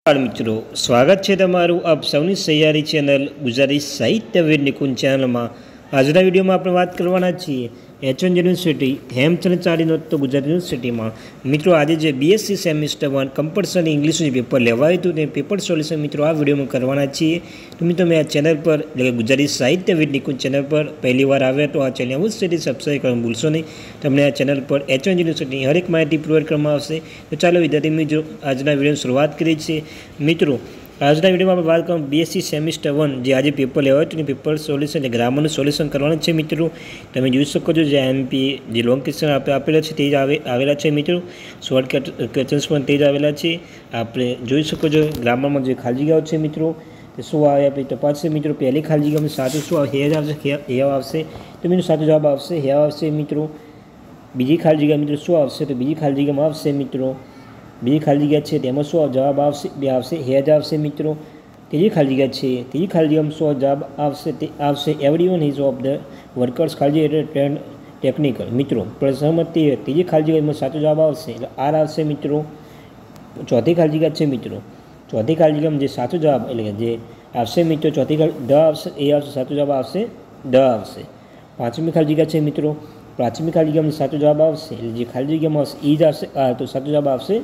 मित्रों स्वागत है तमारू आप सौनी सैयारी चैनल गुजराती साहित्य वीर निकुंज चैनल में आज विडियो में आपणे बात करवाना छीए एच1 यूनिवर्सिटी हेमचंद चालीनो तो गुजरात यूनिवर्सिटी में मित्रों आज जो BSc semester 1 compulsory English paper लेवायुं हतुं पेपर सोल्यूशन मित्रों आ विडियो में करवाना छीए। तो मित्रों मैं आ चैनल पर गुजराती साहित्य वीर निकुंज चैनल पर पहली बार आव्या तो आ चैनल अवश्य सब्सक्राइब करवानुं भूलशो नहीं। तमने आ चैनल पर एच1 यूनिवर्सिटी हर एक माहिती प्रोवाइड करवामां आवशे। तो चलो विद्यार्थी मित्रों आज विडियो शुरुआत करीए छीए। मित्रों आज विडियो में बात करूँ बीएससी सेमिस्टर 1 जो आज पेपर लेवाय तो पेपर सोल्यूशन ग्रामर सोल्यूशन करवाना है। मित्रों तमे जोई शको छो जो एमपी जो लॉन्ग क्वेश्चन आपेला है तेज आवेला है। मित्रों शॉर्ट क्वेश्चन्स पण तेज आवेला है। आपणे जोई शको छो ग्रामर में जो खाली जग्याओ छे मित्रों तो शुं आवे आपणे तपास छे। मित्रों पहली खाली जग्या में साचुं शुं आवशे तो मित्रों साचो जवाब आवशे हेव आवशे। मित्रों बीजी खाली जग्या मित्रों शुं आवशे तो बीजी खाली जग्या में आवशे मित्रों बीजी खाली जग्या है तेमां शुं जवाब आवशे हेज आवशे। मित्रों तीजी खाली जग्या है तीजी खाली जग्या में शुं जवाब आवशे everyone is of the workers खाली जग्या ट्रेंड टेक्निकल। मित्रों प्रसहमति तीजी खाली जग्या में साचो जवाब आवशे એટલે आर आवशे। मित्रों चौथी खाली जग्या है मित्रों चौथी खाली जग्या में जे साचो जवाब એટલે जे आवशे मित्रों चौथी द आवशे ए आवशे साचो जवाब आवशे द आवशे। पांचमी खाली जग्या है मित्रों पांचमी खाली जग्या में साचो जवाब आवशे એટલે જે ખાલી જગ્યામાં ईज आवशे तो साचो जवाब आवशे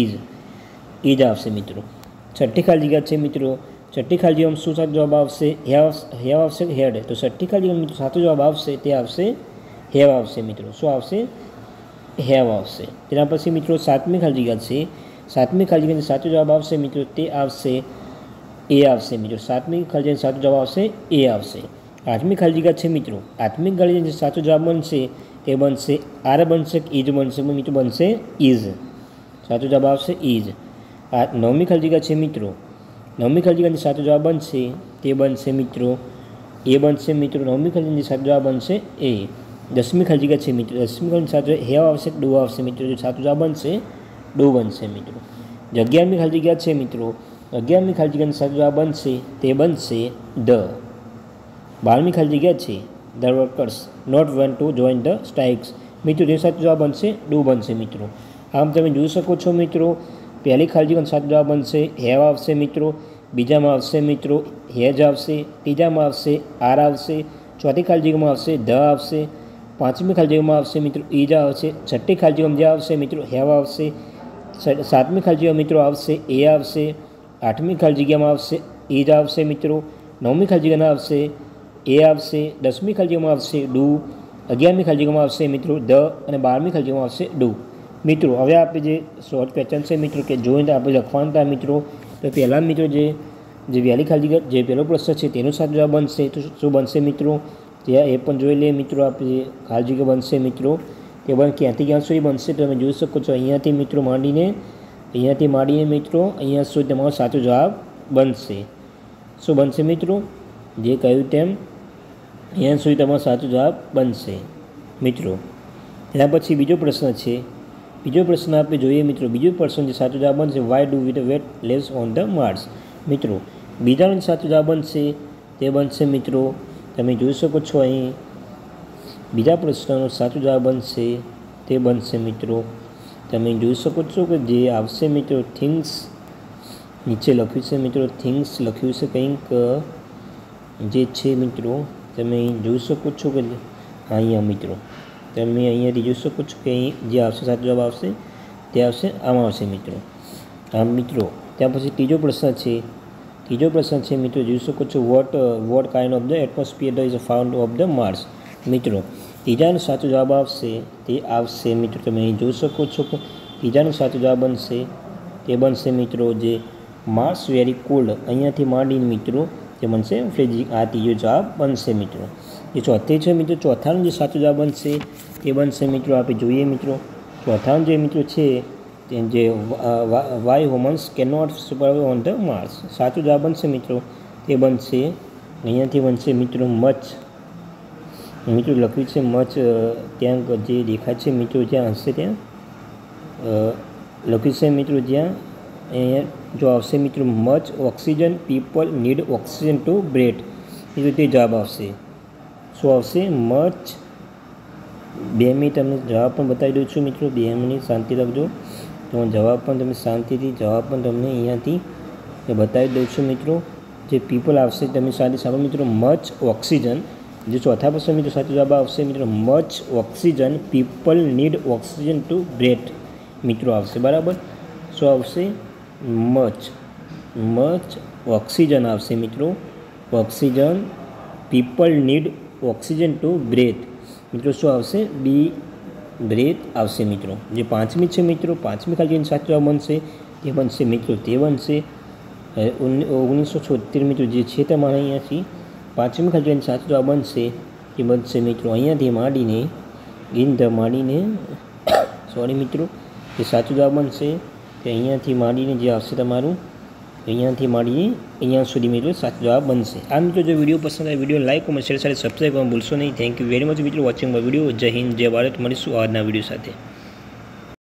ईज आवशे। मित्रों छठी खाली जग्या है मित्रों छठी खाली जग्या में शुं साचो जवाब आवशे हेव आवशे हेड तो छठी खाली जग्या में साचो जवाब आवशे ते आवशे हेव आवशे। मित्रों शुं आवशे हेव आवशे। तेना पछी मित्रों सातमी खाली जग्या है सातमी खाली जग्या में साचो जवाब आवशे मित्रों ते आवशे ए आवशे। मित्रों सातमी खाली जग्या में साचो जवाब आवशे ए आवशे। आठमी खाली जग्या है मित्रों आठमी खाली जग्या साचो जवाब बनशे ते बनशे आर बनशे ईज बनशे मित्रों बनशे ईज साचो जवाब आवशे ईज। नवमी खाली जग्या है मित्रों नवमी खाली जग्या साचो जवाब बनशे ते बनशे मित्रों ए बनशे। मित्रों नवमी खाली जग्या साचो जवाब बनशे ए। दसमी खाली जग्या है मित्रों दसमी खाली साचो हेव आवशे डू आवशे मित्रों जो साचो जवाब बनशे डू बनशे। मित्रों 11मी खाली जग्या है मित्रों 11मी खाली जग्या साचो जवाब बनशे ते बनशे द। 12मी खाली जग्या है the workers not want to join the strikes मित्रों जो साचो जवाब बनशे डू बनशे। मित्रों आम तमे जोई शको छो मित्रों पहली खाली जग्या साचो जवाब बनशे हेव आवशे मित्रों बीजा में आवशे मित्रों हेज आवशे तीजा में आवशे आर आवशे चौथी खाली जग्या में आवशे द आवशे पांचमी खाली जग्या में आवशे मित्रों ईज आवशे छठी खाली जग्या में आवशे मित्रों हेव आवशे सातमी खाली जग्या मित्रों आवशे ए आवशे आठमी खाली जग्या में आवशे ईज आवशे मित्रों नवमी खाली जग्या में आवशे ए आवशे दसमी खाली जग्या में आवशे डू 11मी खाली जग्या में आवशे मित्रों द और 12मी खाली जग्या में आवशे डू। मित्रों हवे आपणे जे शॉर्ट क्वेश्चन है मित्रों के जोईने आपणे लखवानुं था मित्रों तो पहला मित्रों जे वहेली खाली जग्या जे पहलो प्रश्न है तेनो साचो जवाब बनशे तो शुं बनशे मित्रों ए पण जोई लीए। मित्रों आपणे खाली जग्या बनशे मित्रों ते बन क्यांथी क्यां सुधी बनशे तो तमे जोई शको छो अहींयाथी मित्रों मांडीने मित्रों अहींया सुधी तमारो साचो जवाब बनशे। शुं बनशे मित्रों जे कह्युं तेम अहींया सुधी तमारो साचो जवाब बनशे। मित्रों तेना पछी बीजो प्रश्न है बीजो प्रश्न आपणे जोईए मित्रों बीजो प्रश्न जो साचो जवाब बनशे why do we the wait lives on the Mars. मित्रों बीजानो साचो जवाब बनशे ते बनशे मित्रों तमे जोई शको छो अहीं बीजा प्रश्ननो साचो जवाब बनशे ते बनशे। मित्रों तमे जोई शको छो कि जे आवशे मित्रों थिंग्स नीचे लख्युं छे मित्रों थिंग्स लख्युं छे कंईक जे छे मित्रों तमे जोई शको छो कि अहींया मित्रों तमे अहींयाथी जोई शको छो कि जे आवशे साचो जवाब आवशे ते आवशे आम आवशे। मित्रों आम मित्रों त्यां पछी तीजो प्रश्न है मित्रों जोई शको छो what kind of the atmosphere is found of the Mars. मित्रों तीजानो साचो जवाब आवशे ते आवशे मित्रों तमे अहीं जोई शको छो कि तीजानो साचो जवाब बनशे ते बनशे मित्रों जे मार्स वेरी कोल्ड अहींयाथी मांडीने मित्रों ते बनशे फ्रीजिंग आ तीजो जवाब बनशे। मित्रों ये चौथी है मित्रों चौथानो जो साचो जवाब बनशे ते बनशे मित्रों आपणे जोईए मित्रों चौथानो जे मित्रों छे जे why humans can not survive on the Mars साचो जवाब बनशे मित्रों ते बनशे अहींयाथी बनशे मित्रों मच। मित्रों लख्युं छे मच त्यां जे देखाय छे मित्रों ज्यां हशे त्यां लख्युं छे मित्रों ज्यां अहींया जो आवशे मित्रों much oxygen people need oxygen to breathe मित्रों ते जवाब आवशे शुं आवशे मच। 2 मिनिट तमने जवाब पण बतावी दઉં છું मित्रों 2 मिनिट शांति राखजो तो जवाब पण तमे शांतिथी जवाब पण तमने अहींयाथी એ બતાવી દઉં છું મિત્રો। જે પીપલ આવશે તમે સાથે સાંભળો મિત્રો, મચ ઓક્સિજન। જે ચોથા પ્રશ્ન મિત્રો સાચો જવાબ આવશે મિત્રો much oxygen, people need oxygen to breathe મિત્રો આવશે બરાબર। શું આવશે? મચ ઓક્સિજન આવશે મિત્રો, oxygen, people need oxygen to breathe મિત્રો શું આવશે? બી બ્રેથ આવશે મિત્રો। જે પાંચમી છે મિત્રો, પાંચમી ખાલી સાચો જવાબ બનશે તે બનશે મિત્રો, તે બનશે 1976 મિત્રો જે છે તમારે અહીંયાથી પાંચમી ખાલી સાચો જવાબ બનશે એ બનશે મિત્રો અહીંયાથી માંડીને સોરી મિત્રો, જે સાચો જવાબ બનશે તે અહીંયાથી માંડીને જે આવશે તમારું અહીંયાથી માંડીને અહીંયા સુધી મિત્રો સાચો જવાબ બનશે। આ મિત્રો જો વિડીયો પસંદ આવે વિડીયો લાઈક કોમેન્ટ શેર સાથે સબસ્ક્રાઈબ કરવાનું ભૂલશો નહીં। થેન્ક યુ વેરી મચ મિત્રો વોચિંગ માય વિડીયો। જય હિન્દ, જય ભારત। મળીશું આજના વિડીયો સાથે।